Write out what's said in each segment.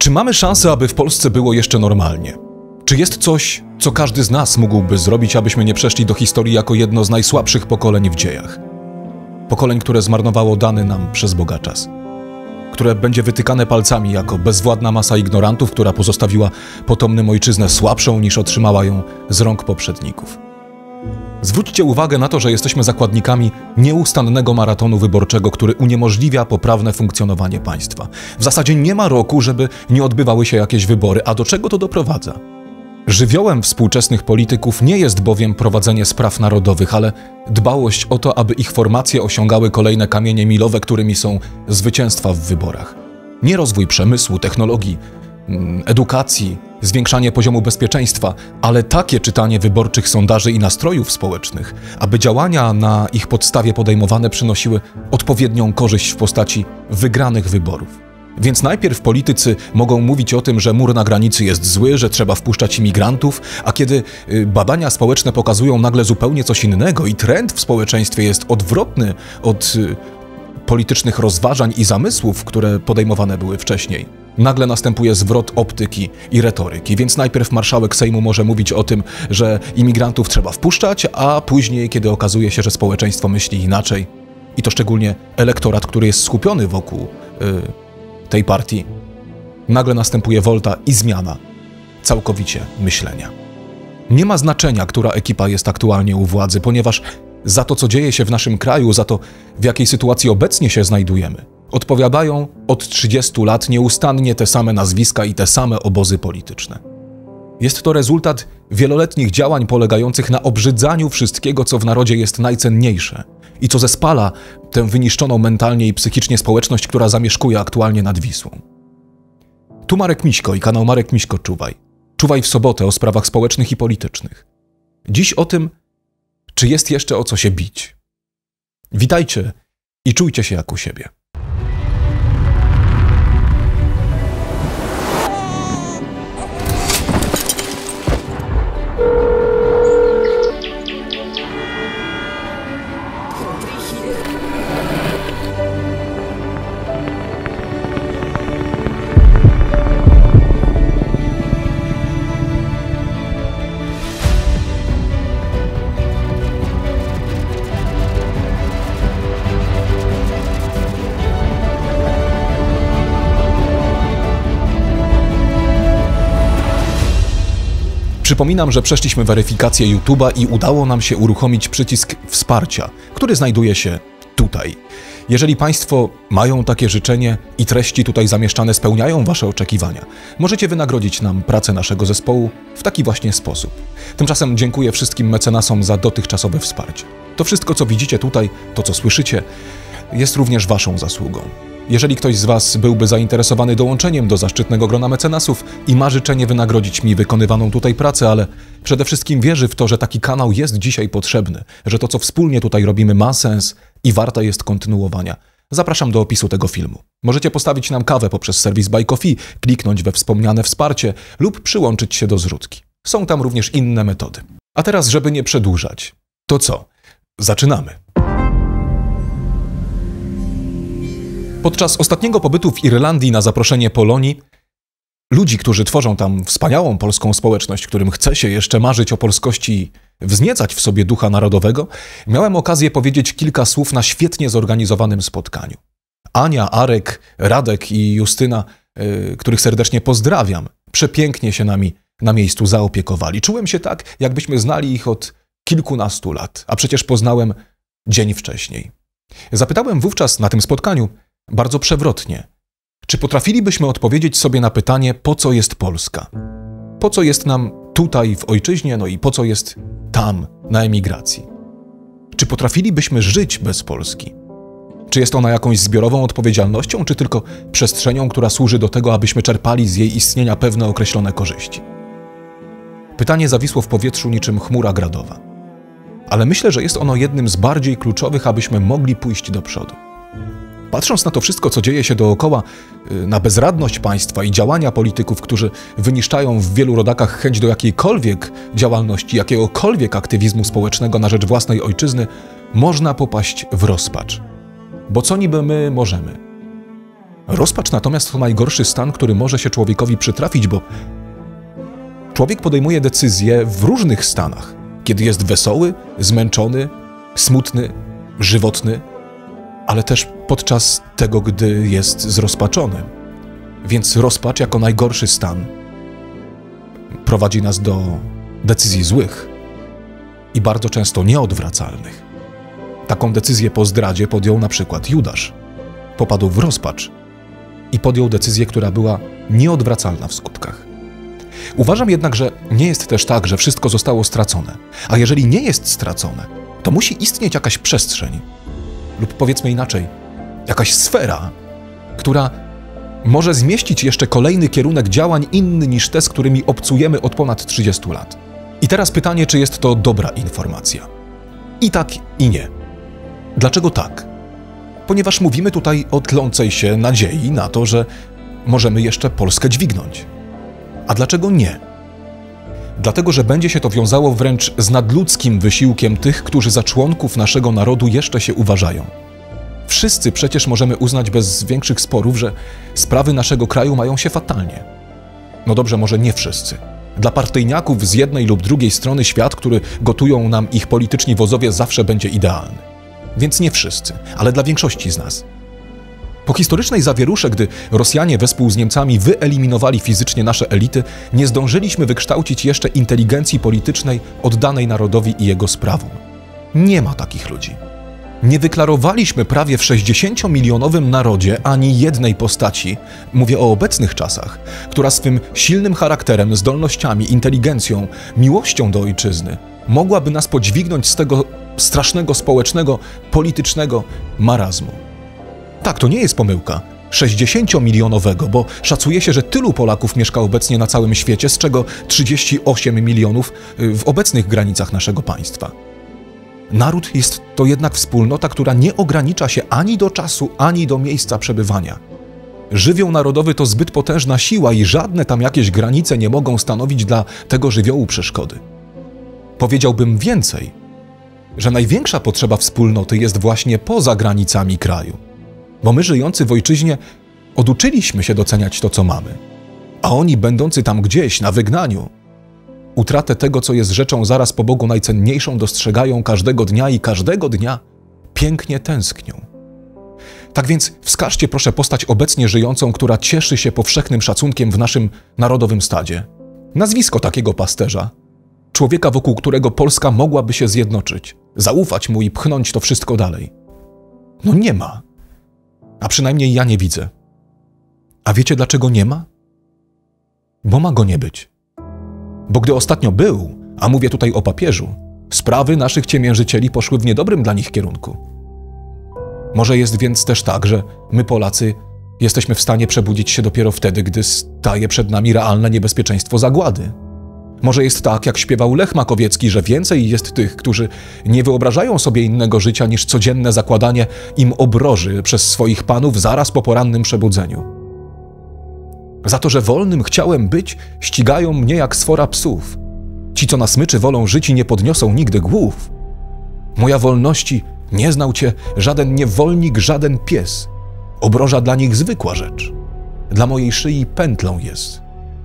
Czy mamy szansę, aby w Polsce było jeszcze normalnie? Czy jest coś, co każdy z nas mógłby zrobić, abyśmy nie przeszli do historii jako jedno z najsłabszych pokoleń w dziejach? Pokoleń, które zmarnowało dany nam przez Boga czas. Które będzie wytykane palcami jako bezwładna masa ignorantów, która pozostawiła potomnym ojczyznę słabszą niż otrzymała ją z rąk poprzedników. Zwróćcie uwagę na to, że jesteśmy zakładnikami nieustannego maratonu wyborczego, który uniemożliwia poprawne funkcjonowanie państwa. W zasadzie nie ma roku, żeby nie odbywały się jakieś wybory, a do czego to doprowadza? Żywiołem współczesnych polityków nie jest bowiem prowadzenie spraw narodowych, ale dbałość o to, aby ich formacje osiągały kolejne kamienie milowe, którymi są zwycięstwa w wyborach. Nie rozwój przemysłu, technologii, edukacji, zwiększanie poziomu bezpieczeństwa, ale takie czytanie wyborczych sondaży i nastrojów społecznych, aby działania na ich podstawie podejmowane przynosiły odpowiednią korzyść w postaci wygranych wyborów. Więc najpierw politycy mogą mówić o tym, że mur na granicy jest zły, że trzeba wpuszczać imigrantów, a kiedy badania społeczne pokazują nagle zupełnie coś innego i trend w społeczeństwie jest odwrotny od politycznych rozważań i zamysłów, które podejmowane były wcześniej, nagle następuje zwrot optyki i retoryki, więc najpierw marszałek Sejmu może mówić o tym, że imigrantów trzeba wpuszczać, a później, kiedy okazuje się, że społeczeństwo myśli inaczej, i to szczególnie elektorat, który jest skupiony wokół tej partii, nagle następuje wolta i zmiana całkowicie myślenia. Nie ma znaczenia, która ekipa jest aktualnie u władzy, ponieważ za to, co dzieje się w naszym kraju, za to, w jakiej sytuacji obecnie się znajdujemy, odpowiadają od 30 lat nieustannie te same nazwiska i te same obozy polityczne. Jest to rezultat wieloletnich działań polegających na obrzydzaniu wszystkiego, co w narodzie jest najcenniejsze i co zespala tę wyniszczoną mentalnie i psychicznie społeczność, która zamieszkuje aktualnie nad Wisłą. Tu Marek Miśko i kanał Marek Miśko Czuwaj. Czuwaj w sobotę o sprawach społecznych i politycznych. Dziś o tym, czy jest jeszcze o co się bić. Witajcie i czujcie się jak u siebie. Przypominam, że przeszliśmy weryfikację YouTube'a i udało nam się uruchomić przycisk wsparcia, który znajduje się tutaj. Jeżeli Państwo mają takie życzenie i treści tutaj zamieszczane spełniają Wasze oczekiwania, możecie wynagrodzić nam pracę naszego zespołu w taki właśnie sposób. Tymczasem dziękuję wszystkim mecenasom za dotychczasowe wsparcie. To wszystko, co widzicie tutaj, to co słyszycie, jest również Waszą zasługą. Jeżeli ktoś z Was byłby zainteresowany dołączeniem do zaszczytnego grona mecenasów i ma życzenie wynagrodzić mi wykonywaną tutaj pracę, ale przede wszystkim wierzy w to, że taki kanał jest dzisiaj potrzebny, że to, co wspólnie tutaj robimy, ma sens i warte jest kontynuowania, zapraszam do opisu tego filmu. Możecie postawić nam kawę poprzez serwis Buy Coffee, kliknąć we wspomniane wsparcie lub przyłączyć się do zrzutki. Są tam również inne metody. A teraz, żeby nie przedłużać, to co? Zaczynamy. Podczas ostatniego pobytu w Irlandii na zaproszenie Polonii, ludzi, którzy tworzą tam wspaniałą polską społeczność, którym chce się jeszcze marzyć o polskości i wzniecać w sobie ducha narodowego, miałem okazję powiedzieć kilka słów na świetnie zorganizowanym spotkaniu. Ania, Arek, Radek i Justyna, których serdecznie pozdrawiam, przepięknie się nami na miejscu zaopiekowali. Czułem się tak, jakbyśmy znali ich od kilkunastu lat, a przecież poznałem dzień wcześniej. Zapytałem wówczas na tym spotkaniu, bardzo przewrotnie, czy potrafilibyśmy odpowiedzieć sobie na pytanie, po co jest Polska? Po co jest nam tutaj w ojczyźnie, no i po co jest tam, na emigracji? Czy potrafilibyśmy żyć bez Polski? Czy jest ona jakąś zbiorową odpowiedzialnością, czy tylko przestrzenią, która służy do tego, abyśmy czerpali z jej istnienia pewne określone korzyści? Pytanie zawisło w powietrzu niczym chmura gradowa. Ale myślę, że jest ono jednym z bardziej kluczowych, abyśmy mogli pójść do przodu. Patrząc na to wszystko, co dzieje się dookoła, na bezradność państwa i działania polityków, którzy wyniszczają w wielu rodakach chęć do jakiejkolwiek działalności, jakiegokolwiek aktywizmu społecznego na rzecz własnej ojczyzny, można popaść w rozpacz. Bo co niby my możemy? Rozpacz natomiast to najgorszy stan, który może się człowiekowi przytrafić, bo człowiek podejmuje decyzje w różnych stanach. Kiedy jest wesoły, zmęczony, smutny, żywotny, ale też podczas tego, gdy jest zrozpaczony. Więc rozpacz jako najgorszy stan prowadzi nas do decyzji złych i bardzo często nieodwracalnych. Taką decyzję po zdradzie podjął na przykład Judasz. Popadł w rozpacz i podjął decyzję, która była nieodwracalna w skutkach. Uważam jednak, że nie jest też tak, że wszystko zostało stracone. A jeżeli nie jest stracone, to musi istnieć jakaś przestrzeń, lub powiedzmy inaczej, jakaś sfera, która może zmieścić jeszcze kolejny kierunek działań inny niż te, z którymi obcujemy od ponad 30 lat. I teraz pytanie, czy jest to dobra informacja? I tak, i nie. Dlaczego tak? Ponieważ mówimy tutaj o tlącej się nadziei na to, że możemy jeszcze Polskę dźwignąć. A dlaczego nie? Dlatego, że będzie się to wiązało wręcz z nadludzkim wysiłkiem tych, którzy za członków naszego narodu jeszcze się uważają. Wszyscy przecież możemy uznać bez większych sporów, że sprawy naszego kraju mają się fatalnie. No dobrze, może nie wszyscy. Dla partyjniaków z jednej lub drugiej strony świat, który gotują nam ich polityczni wozowie, zawsze będzie idealny. Więc nie wszyscy, ale dla większości z nas. Po historycznej zawierusze, gdy Rosjanie wespół z Niemcami wyeliminowali fizycznie nasze elity, nie zdążyliśmy wykształcić jeszcze inteligencji politycznej oddanej narodowi i jego sprawom. Nie ma takich ludzi. Nie wyklarowaliśmy prawie w 60-milionowym narodzie ani jednej postaci, mówię o obecnych czasach, która swym silnym charakterem, zdolnościami, inteligencją, miłością do ojczyzny mogłaby nas podźwignąć z tego strasznego społecznego, politycznego marazmu. Tak, to nie jest pomyłka. 60-milionowego, bo szacuje się, że tylu Polaków mieszka obecnie na całym świecie, z czego 38 milionów w obecnych granicach naszego państwa. Naród jest to jednak wspólnota, która nie ogranicza się ani do czasu, ani do miejsca przebywania. Żywioł narodowy to zbyt potężna siła i żadne tam jakieś granice nie mogą stanowić dla tego żywiołu przeszkody. Powiedziałbym więcej, że największa potrzeba wspólnoty jest właśnie poza granicami kraju. Bo my, żyjący w ojczyźnie, oduczyliśmy się doceniać to, co mamy. A oni, będący tam gdzieś, na wygnaniu, utratę tego, co jest rzeczą zaraz po Bogu najcenniejszą, dostrzegają każdego dnia i każdego dnia pięknie tęsknią. Tak więc wskażcie proszę postać obecnie żyjącą, która cieszy się powszechnym szacunkiem w naszym narodowym stadzie. Nazwisko takiego pasterza. Człowieka, wokół którego Polska mogłaby się zjednoczyć, zaufać mu i pchnąć to wszystko dalej. No nie ma. A przynajmniej ja nie widzę. A wiecie, dlaczego nie ma? Bo ma go nie być. Bo gdy ostatnio był, a mówię tutaj o papieżu, sprawy naszych ciemiężycieli poszły w niedobrym dla nich kierunku. Może jest więc też tak, że my Polacy jesteśmy w stanie przebudzić się dopiero wtedy, gdy staje przed nami realne niebezpieczeństwo zagłady. Może jest tak, jak śpiewał Lech Makowiecki, że więcej jest tych, którzy nie wyobrażają sobie innego życia niż codzienne zakładanie im obroży przez swoich panów zaraz po porannym przebudzeniu. Za to, że wolnym chciałem być, ścigają mnie jak swora psów. Ci, co na smyczy wolą żyć i nie podniosą nigdy głów. Moja wolności nie znał cię żaden niewolnik, żaden pies. Obroża dla nich zwykła rzecz. Dla mojej szyi pętlą jest.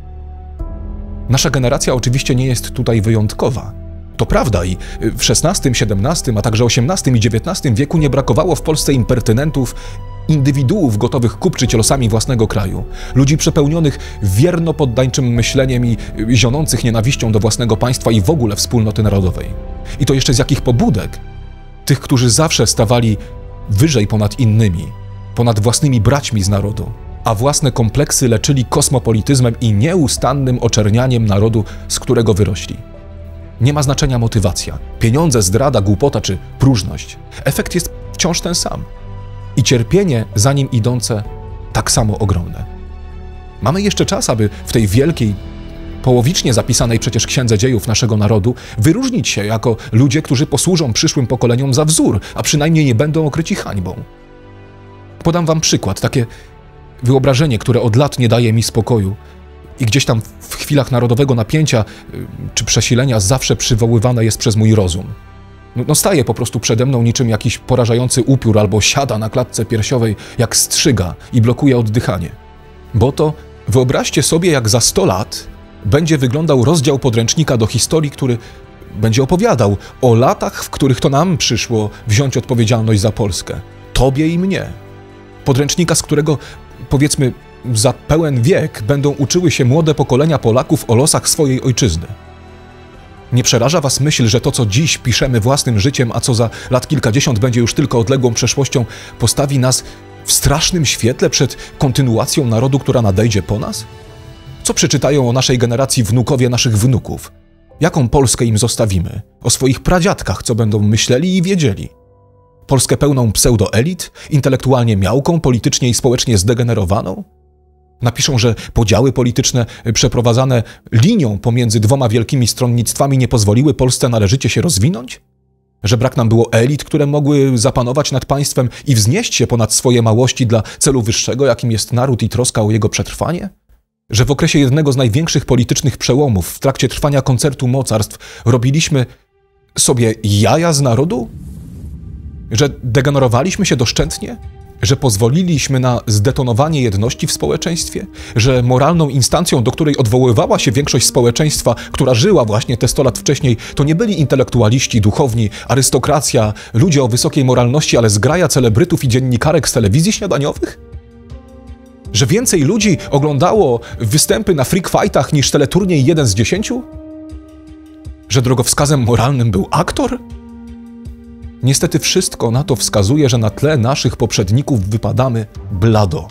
Nasza generacja oczywiście nie jest tutaj wyjątkowa. To prawda i w XVI, XVII, a także XVIII i XIX wieku nie brakowało w Polsce impertynentów, indywiduów gotowych kupczyć losami własnego kraju, ludzi przepełnionych wierno poddańczym myśleniem i zionących nienawiścią do własnego państwa i w ogóle wspólnoty narodowej. I to jeszcze z jakich pobudek? Tych, którzy zawsze stawali wyżej ponad innymi, ponad własnymi braćmi z narodu, a własne kompleksy leczyli kosmopolityzmem i nieustannym oczernianiem narodu, z którego wyrośli. Nie ma znaczenia motywacja, pieniądze, zdrada, głupota czy próżność. Efekt jest wciąż ten sam. I cierpienie za nim idące tak samo ogromne. Mamy jeszcze czas, aby w tej wielkiej, połowicznie zapisanej przecież księdze dziejów naszego narodu wyróżnić się jako ludzie, którzy posłużą przyszłym pokoleniom za wzór, a przynajmniej nie będą okryci hańbą. Podam wam przykład, takie wyobrażenie, które od lat nie daje mi spokoju i gdzieś tam w chwilach narodowego napięcia czy przesilenia zawsze przywoływane jest przez mój rozum. No staje po prostu przede mną niczym jakiś porażający upiór albo siada na klatce piersiowej jak strzyga i blokuje oddychanie. Bo to wyobraźcie sobie, jak za 100 lat będzie wyglądał rozdział podręcznika do historii, który będzie opowiadał o latach, w których to nam przyszło wziąć odpowiedzialność za Polskę. Tobie i mnie. Podręcznika, z którego, powiedzmy, za pełen wiek będą uczyły się młode pokolenia Polaków o losach swojej ojczyzny. Nie przeraża was myśl, że to, co dziś piszemy własnym życiem, a co za lat kilkadziesiąt będzie już tylko odległą przeszłością, postawi nas w strasznym świetle przed kontynuacją narodu, która nadejdzie po nas? Co przeczytają o naszej generacji wnukowie naszych wnuków? Jaką Polskę im zostawimy? O swoich pradziadkach, co będą myśleli i wiedzieli? Polskę pełną pseudoelit, intelektualnie miałką, politycznie i społecznie zdegenerowaną? Napiszą, że podziały polityczne przeprowadzane linią pomiędzy dwoma wielkimi stronnictwami nie pozwoliły Polsce należycie się rozwinąć? Że brak nam było elit, które mogły zapanować nad państwem i wznieść się ponad swoje małości dla celu wyższego, jakim jest naród i troska o jego przetrwanie? Że w okresie jednego z największych politycznych przełomów, w trakcie trwania koncertu mocarstw, robiliśmy sobie jaja z narodu? Że degenerowaliśmy się doszczętnie? Że pozwoliliśmy na zdetonowanie jedności w społeczeństwie? Że moralną instancją, do której odwoływała się większość społeczeństwa, która żyła właśnie te 100 lat wcześniej, to nie byli intelektualiści, duchowni, arystokracja, ludzie o wysokiej moralności, ale zgraja celebrytów i dziennikarek z telewizji śniadaniowych? Że więcej ludzi oglądało występy na freak fightach niż teleturniej 1 z 10? Że drogowskazem moralnym był aktor? Niestety wszystko na to wskazuje, że na tle naszych poprzedników wypadamy blado.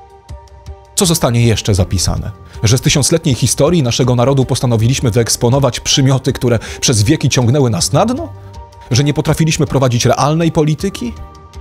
Co zostanie jeszcze zapisane? Że z tysiącletniej historii naszego narodu postanowiliśmy wyeksponować przymioty, które przez wieki ciągnęły nas na dno? Że nie potrafiliśmy prowadzić realnej polityki?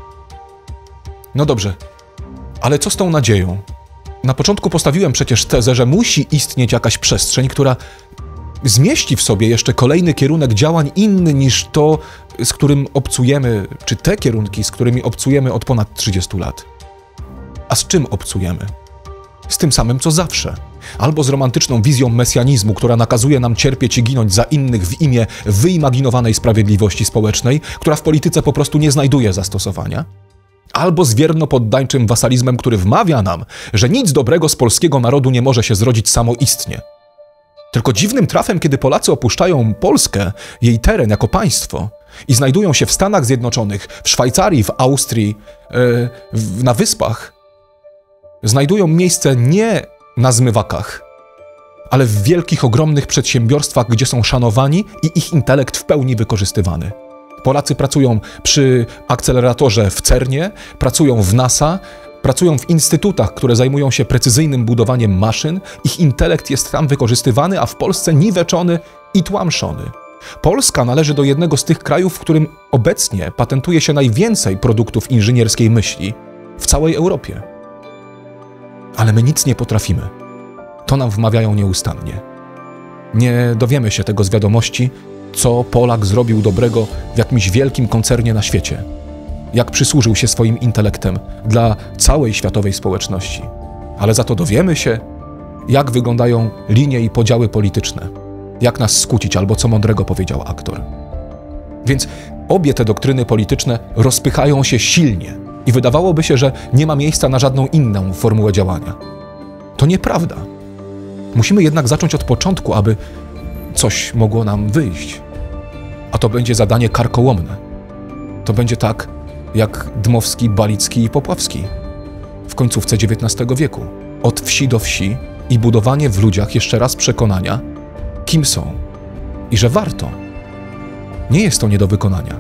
No dobrze, ale co z tą nadzieją? Na początku postawiłem przecież tezę, że musi istnieć jakaś przestrzeń, która zmieści w sobie jeszcze kolejny kierunek działań inny niż to, z którym obcujemy, czy te kierunki, z którymi obcujemy od ponad 30 lat. A z czym obcujemy? Z tym samym, co zawsze. Albo z romantyczną wizją mesjanizmu, która nakazuje nam cierpieć i ginąć za innych w imię wyimaginowanej sprawiedliwości społecznej, która w polityce po prostu nie znajduje zastosowania. Albo z wierno-poddańczym wasalizmem, który wmawia nam, że nic dobrego z polskiego narodu nie może się zrodzić samoistnie. Tylko dziwnym trafem, kiedy Polacy opuszczają Polskę, jej teren jako państwo i znajdują się w Stanach Zjednoczonych, w Szwajcarii, w Austrii, na Wyspach, znajdują miejsce nie na zmywakach, ale w wielkich, ogromnych przedsiębiorstwach, gdzie są szanowani i ich intelekt w pełni wykorzystywany. Polacy pracują przy akceleratorze w CERN-ie, pracują w NASA, pracują w instytutach, które zajmują się precyzyjnym budowaniem maszyn. Ich intelekt jest tam wykorzystywany, a w Polsce niweczony i tłamszony. Polska należy do jednego z tych krajów, w którym obecnie patentuje się najwięcej produktów inżynierskiej myśli w całej Europie. Ale my nic nie potrafimy. To nam wmawiają nieustannie. Nie dowiemy się tego z wiadomości, co Polak zrobił dobrego w jakimś wielkim koncernie na świecie. Jak przysłużył się swoim intelektem dla całej światowej społeczności. Ale za to dowiemy się, jak wyglądają linie i podziały polityczne. Jak nas skłócić, albo co mądrego powiedział aktor. Więc obie te doktryny polityczne rozpychają się silnie i wydawałoby się, że nie ma miejsca na żadną inną formułę działania. To nieprawda. Musimy jednak zacząć od początku, aby coś mogło nam wyjść. A to będzie zadanie karkołomne. To będzie tak, jak Dmowski, Balicki i Popławski w końcówce XIX wieku. Od wsi do wsi i budowanie w ludziach jeszcze raz przekonania, kim są i że warto. Nie jest to nie do wykonania.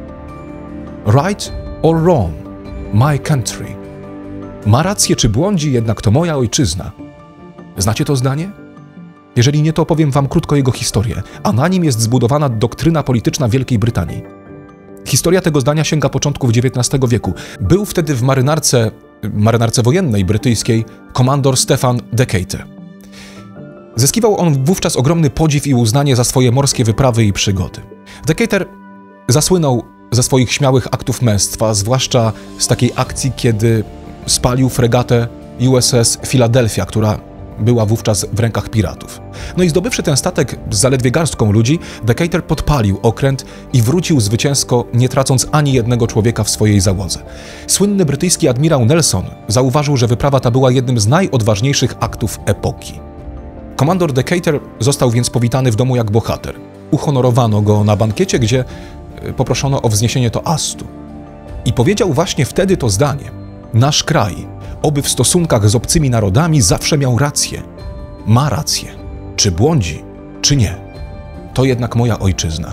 Right or wrong, my country. Ma rację czy błądzi, jednak to moja ojczyzna. Znacie to zdanie? Jeżeli nie, to opowiem wam krótko jego historię, a na nim jest zbudowana doktryna polityczna Wielkiej Brytanii. Historia tego zdania sięga początków XIX wieku. Był wtedy w marynarce wojennej brytyjskiej komandor Stephen Decatur. Zyskiwał on wówczas ogromny podziw i uznanie za swoje morskie wyprawy i przygody. Decatur zasłynął ze swoich śmiałych aktów męstwa, zwłaszcza z takiej akcji, kiedy spalił fregatę USS Philadelphia, która była wówczas w rękach piratów. No i zdobywszy ten statek z zaledwie garstką ludzi, Decatur podpalił okręt i wrócił zwycięsko, nie tracąc ani jednego człowieka w swojej załodze. Słynny brytyjski admirał Nelson zauważył, że wyprawa ta była jednym z najodważniejszych aktów epoki. Komandor Decatur został więc powitany w domu jak bohater. Uhonorowano go na bankiecie, gdzie poproszono o wzniesienie toastu. I powiedział właśnie wtedy to zdanie: nasz kraj, oby w stosunkach z obcymi narodami zawsze miał rację. Ma rację. Czy błądzi, czy nie. To jednak moja ojczyzna.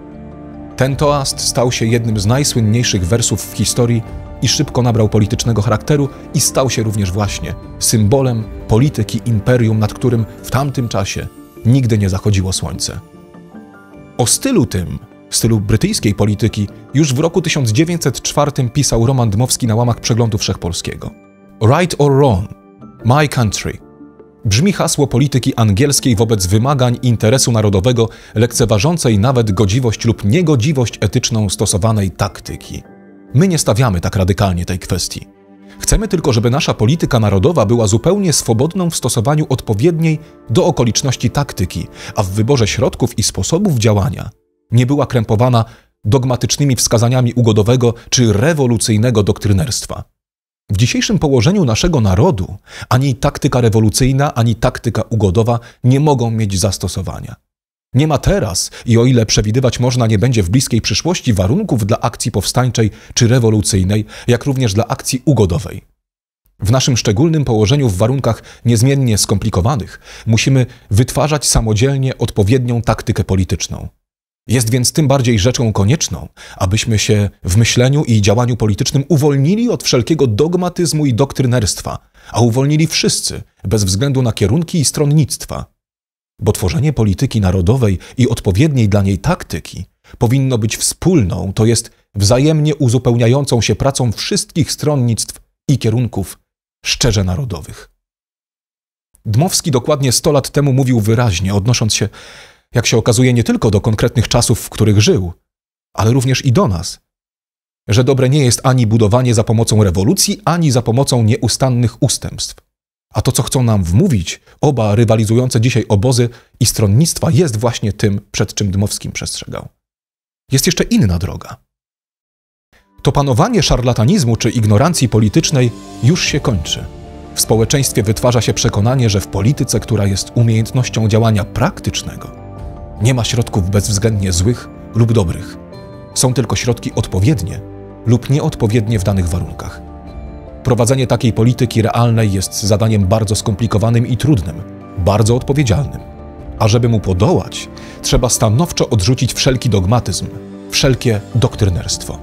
Ten toast stał się jednym z najsłynniejszych wersów w historii i szybko nabrał politycznego charakteru i stał się również właśnie symbolem polityki imperium, nad którym w tamtym czasie nigdy nie zachodziło słońce. O stylu brytyjskiej polityki już w roku 1904 pisał Roman Dmowski na łamach Przeglądu Wszechpolskiego. Right or wrong, my country. Brzmi hasło polityki angielskiej wobec wymagań interesu narodowego, lekceważącej nawet godziwość lub niegodziwość etyczną stosowanej taktyki. My nie stawiamy tak radykalnie tej kwestii. Chcemy tylko, żeby nasza polityka narodowa była zupełnie swobodną w stosowaniu odpowiedniej do okoliczności taktyki, a w wyborze środków i sposobów działania nie była krępowana dogmatycznymi wskazaniami ugodowego czy rewolucyjnego doktrynerstwa. W dzisiejszym położeniu naszego narodu ani taktyka rewolucyjna, ani taktyka ugodowa nie mogą mieć zastosowania. Nie ma teraz i o ile przewidywać można, nie będzie w bliskiej przyszłości warunków dla akcji powstańczej czy rewolucyjnej, jak również dla akcji ugodowej. W naszym szczególnym położeniu w warunkach niezmiennie skomplikowanych musimy wytwarzać samodzielnie odpowiednią taktykę polityczną. Jest więc tym bardziej rzeczą konieczną, abyśmy się w myśleniu i działaniu politycznym uwolnili od wszelkiego dogmatyzmu i doktrynerstwa, a uwolnili wszyscy, bez względu na kierunki i stronnictwa. Bo tworzenie polityki narodowej i odpowiedniej dla niej taktyki powinno być wspólną, to jest wzajemnie uzupełniającą się pracą wszystkich stronnictw i kierunków szczerze narodowych. Dmowski dokładnie 100 lat temu mówił wyraźnie, odnosząc się, jak się okazuje, nie tylko do konkretnych czasów, w których żył, ale również i do nas, że dobre nie jest ani budowanie za pomocą rewolucji, ani za pomocą nieustannych ustępstw. A to, co chcą nam wmówić oba rywalizujące dzisiaj obozy i stronnictwa, jest właśnie tym, przed czym Dmowski przestrzegał. Jest jeszcze inna droga. To panowanie szarlatanizmu czy ignorancji politycznej już się kończy. W społeczeństwie wytwarza się przekonanie, że w polityce, która jest umiejętnością działania praktycznego, nie ma środków bezwzględnie złych lub dobrych. Są tylko środki odpowiednie lub nieodpowiednie w danych warunkach. Prowadzenie takiej polityki realnej jest zadaniem bardzo skomplikowanym i trudnym, bardzo odpowiedzialnym. A żeby mu podołać, trzeba stanowczo odrzucić wszelki dogmatyzm, wszelkie doktrynerstwo.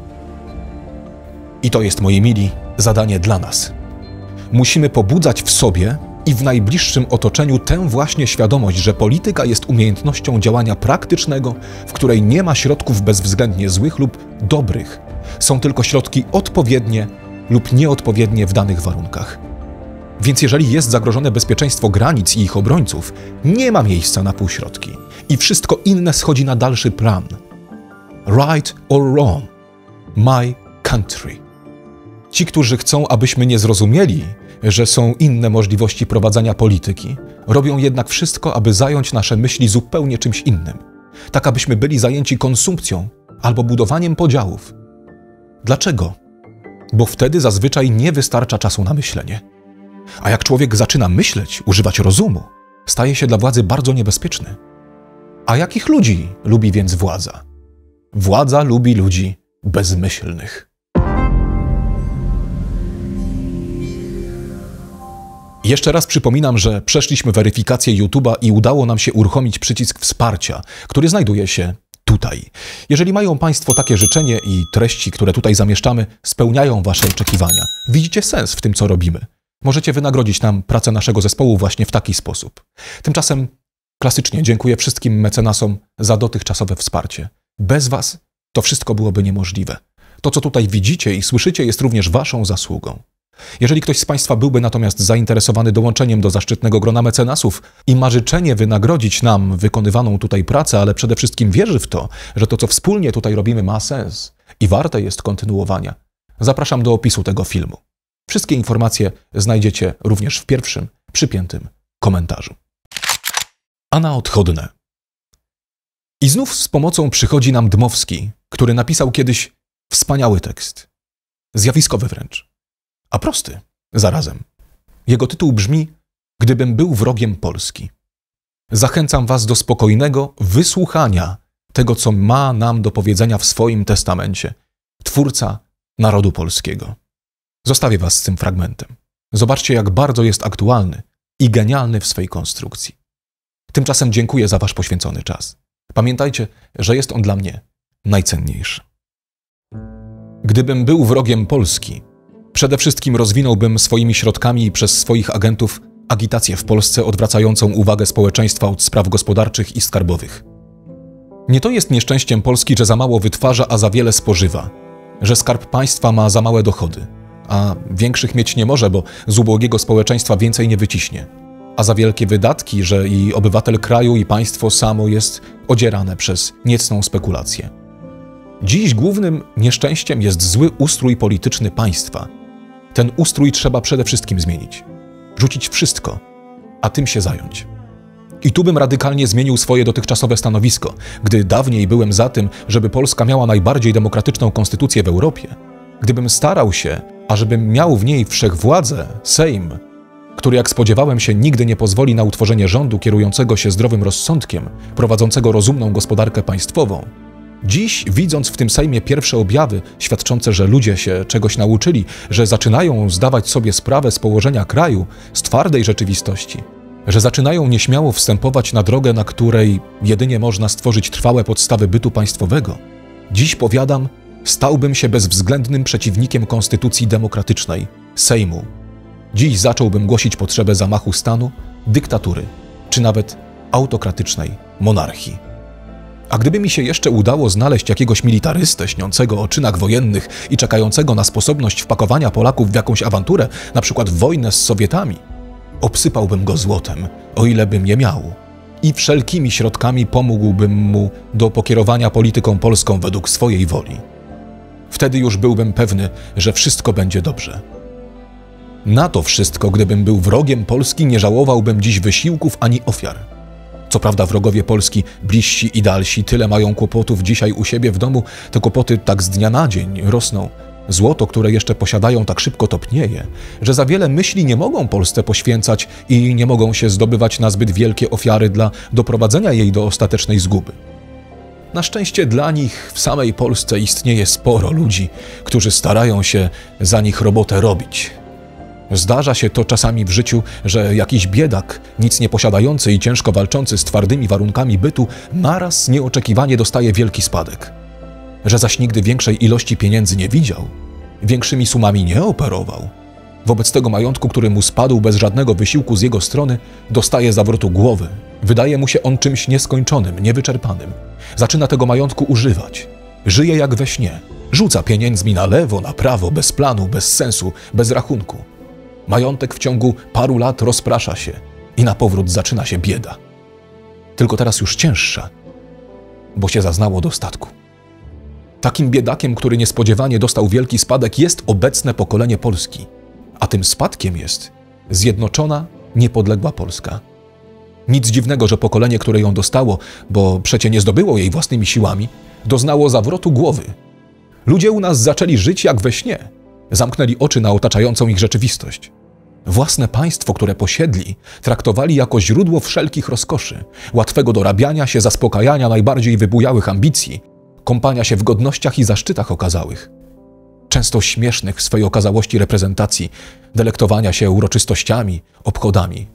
I to jest, moi mili, zadanie dla nas. Musimy pobudzać w sobie i w najbliższym otoczeniu tę właśnie świadomość, że polityka jest umiejętnością działania praktycznego, w której nie ma środków bezwzględnie złych lub dobrych. Są tylko środki odpowiednie lub nieodpowiednie w danych warunkach. Więc jeżeli jest zagrożone bezpieczeństwo granic i ich obrońców, nie ma miejsca na półśrodki i wszystko inne schodzi na dalszy plan. Right or wrong, my country. Ci, którzy chcą, abyśmy nie zrozumieli, że są inne możliwości prowadzenia polityki, robią jednak wszystko, aby zająć nasze myśli zupełnie czymś innym, tak abyśmy byli zajęci konsumpcją albo budowaniem podziałów. Dlaczego? Bo wtedy zazwyczaj nie wystarcza czasu na myślenie. A jak człowiek zaczyna myśleć, używać rozumu, staje się dla władzy bardzo niebezpieczny. A jakich ludzi lubi więc władza? Władza lubi ludzi bezmyślnych. Jeszcze raz przypominam, że przeszliśmy weryfikację YouTube'a i udało nam się uruchomić przycisk wsparcia, który znajduje się tutaj. Jeżeli mają Państwo takie życzenie i treści, które tutaj zamieszczamy, spełniają Wasze oczekiwania, widzicie sens w tym, co robimy, możecie wynagrodzić nam pracę naszego zespołu właśnie w taki sposób. Tymczasem klasycznie dziękuję wszystkim mecenasom za dotychczasowe wsparcie. Bez Was to wszystko byłoby niemożliwe. To, co tutaj widzicie i słyszycie, jest również Waszą zasługą. Jeżeli ktoś z Państwa byłby natomiast zainteresowany dołączeniem do zaszczytnego grona mecenasów i ma życzenie wynagrodzić nam wykonywaną tutaj pracę, ale przede wszystkim wierzy w to, że to, co wspólnie tutaj robimy, ma sens i warte jest kontynuowania, zapraszam do opisu tego filmu. Wszystkie informacje znajdziecie również w pierwszym, przypiętym komentarzu. A na odchodne. I znów z pomocą przychodzi nam Dmowski, który napisał kiedyś wspaniały tekst. Zjawiskowy wręcz. A prosty zarazem. Jego tytuł brzmi „Gdybym był wrogiem Polski”. Zachęcam was do spokojnego wysłuchania tego, co ma nam do powiedzenia w swoim testamencie Twórca narodu polskiego. Zostawię was z tym fragmentem. Zobaczcie, jak bardzo jest aktualny i genialny w swej konstrukcji. Tymczasem dziękuję za wasz poświęcony czas. Pamiętajcie, że jest on dla mnie najcenniejszy. Gdybym był wrogiem Polski, przede wszystkim rozwinąłbym swoimi środkami i przez swoich agentów agitację w Polsce odwracającą uwagę społeczeństwa od spraw gospodarczych i skarbowych. Nie to jest nieszczęściem Polski, że za mało wytwarza, a za wiele spożywa, że skarb państwa ma za małe dochody, a większych mieć nie może, bo z ubogiego społeczeństwa więcej nie wyciśnie, a za wielkie wydatki, że i obywatel kraju, i państwo samo jest odzierane przez niecną spekulację. Dziś głównym nieszczęściem jest zły ustrój polityczny państwa. Ten ustrój trzeba przede wszystkim zmienić. Rzucić wszystko, a tym się zająć. I tu bym radykalnie zmienił swoje dotychczasowe stanowisko. Gdy dawniej byłem za tym, żeby Polska miała najbardziej demokratyczną konstytucję w Europie, gdybym starał się, ażebym miał w niej wszechwładzę, Sejm, który, jak spodziewałem się, nigdy nie pozwoli na utworzenie rządu kierującego się zdrowym rozsądkiem, prowadzącego rozumną gospodarkę państwową, dziś, widząc w tym Sejmie pierwsze objawy świadczące, że ludzie się czegoś nauczyli, że zaczynają zdawać sobie sprawę z położenia kraju, z twardej rzeczywistości, że zaczynają nieśmiało wstępować na drogę, na której jedynie można stworzyć trwałe podstawy bytu państwowego, dziś powiadam, stałbym się bezwzględnym przeciwnikiem konstytucji demokratycznej, Sejmu. Dziś zacząłbym głosić potrzebę zamachu stanu, dyktatury, czy nawet autokratycznej monarchii. A gdyby mi się jeszcze udało znaleźć jakiegoś militarystę śniącego o czynach wojennych i czekającego na sposobność wpakowania Polaków w jakąś awanturę, na przykład wojnę z Sowietami, obsypałbym go złotem, o ile bym je miał, i wszelkimi środkami pomógłbym mu do pokierowania polityką polską według swojej woli. Wtedy już byłbym pewny, że wszystko będzie dobrze. Na to wszystko, gdybym był wrogiem Polski, nie żałowałbym dziś wysiłków ani ofiar. Co prawda wrogowie Polski, bliżsi i dalsi, tyle mają kłopotów dzisiaj u siebie w domu, te kłopoty tak z dnia na dzień rosną. Złoto, które jeszcze posiadają, tak szybko topnieje, że za wiele myśli nie mogą Polsce poświęcać i nie mogą się zdobywać na zbyt wielkie ofiary dla doprowadzenia jej do ostatecznej zguby. Na szczęście dla nich w samej Polsce istnieje sporo ludzi, którzy starają się za nich robotę robić. Zdarza się to czasami w życiu, że jakiś biedak, nic nie posiadający i ciężko walczący z twardymi warunkami bytu, naraz nieoczekiwanie dostaje wielki spadek. Że zaś nigdy większej ilości pieniędzy nie widział, większymi sumami nie operował. Wobec tego majątku, który mu spadł bez żadnego wysiłku z jego strony, dostaje zawrotu głowy. Wydaje mu się on czymś nieskończonym, niewyczerpanym. Zaczyna tego majątku używać. Żyje jak we śnie. Rzuca pieniędzmi na lewo, na prawo, bez planu, bez sensu, bez rachunku. Majątek w ciągu paru lat rozprasza się i na powrót zaczyna się bieda. Tylko teraz już cięższa, bo się zaznało dostatku. Takim biedakiem, który niespodziewanie dostał wielki spadek, jest obecne pokolenie Polski, a tym spadkiem jest zjednoczona, niepodległa Polska. Nic dziwnego, że pokolenie, które ją dostało, bo przecie nie zdobyło jej własnymi siłami, doznało zawrotu głowy. Ludzie u nas zaczęli żyć jak we śnie. Zamknęli oczy na otaczającą ich rzeczywistość. Własne państwo, które posiedli, traktowali jako źródło wszelkich rozkoszy, łatwego dorabiania się, zaspokajania najbardziej wybujałych ambicji, kąpania się w godnościach i zaszczytach okazałych. Często śmiesznych w swej okazałości reprezentacji, delektowania się uroczystościami, obchodami.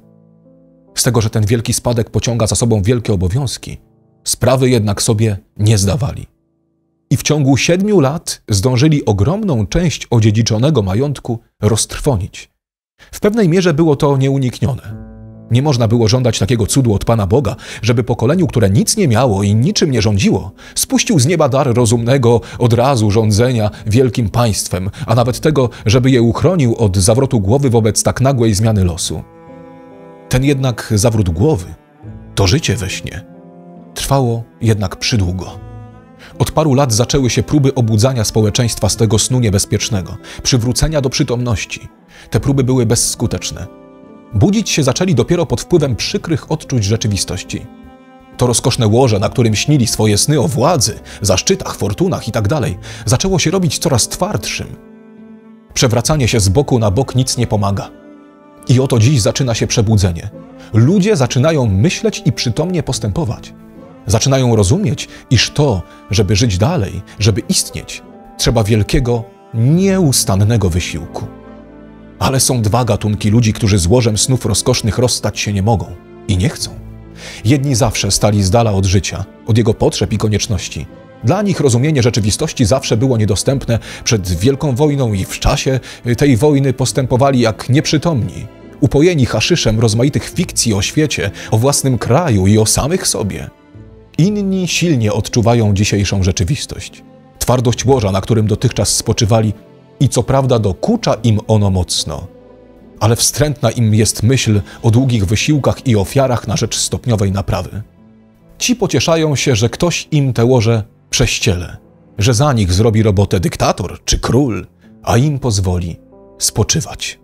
Z tego, że ten wielki spadek pociąga za sobą wielkie obowiązki, sprawy jednak sobie nie zdawali. I w ciągu 7 lat zdążyli ogromną część odziedziczonego majątku roztrwonić. W pewnej mierze było to nieuniknione. Nie można było żądać takiego cudu od Pana Boga, żeby pokoleniu, które nic nie miało i niczym nie rządziło, spuścił z nieba dar rozumnego od razu rządzenia wielkim państwem, a nawet tego, żeby je uchronił od zawrotu głowy wobec tak nagłej zmiany losu. Ten jednak zawrót głowy, to życie we śnie, trwało jednak przydługo. Od paru lat zaczęły się próby obudzania społeczeństwa z tego snu niebezpiecznego, przywrócenia do przytomności. Te próby były bezskuteczne. Budzić się zaczęli dopiero pod wpływem przykrych odczuć rzeczywistości. To rozkoszne łoże, na którym śnili swoje sny o władzy, zaszczytach, fortunach itd., zaczęło się robić coraz twardszym. Przewracanie się z boku na bok nic nie pomaga. I oto dziś zaczyna się przebudzenie. Ludzie zaczynają myśleć i przytomnie postępować. Zaczynają rozumieć, iż to, żeby żyć dalej, żeby istnieć, trzeba wielkiego, nieustannego wysiłku. Ale są dwa gatunki ludzi, którzy z łożem snów rozkosznych rozstać się nie mogą i nie chcą. Jedni zawsze stali z dala od życia, od jego potrzeb i konieczności. Dla nich rozumienie rzeczywistości zawsze było niedostępne. Przed Wielką Wojną i w czasie tej wojny postępowali jak nieprzytomni, upojeni haszyszem rozmaitych fikcji o świecie, o własnym kraju i o samych sobie. Inni silnie odczuwają dzisiejszą rzeczywistość. Twardość łoża, na którym dotychczas spoczywali, i co prawda dokucza im ono mocno, ale wstrętna im jest myśl o długich wysiłkach i ofiarach na rzecz stopniowej naprawy. Ci pocieszają się, że ktoś im te łoże prześciele, że za nich zrobi robotę dyktator czy król, a im pozwoli spoczywać.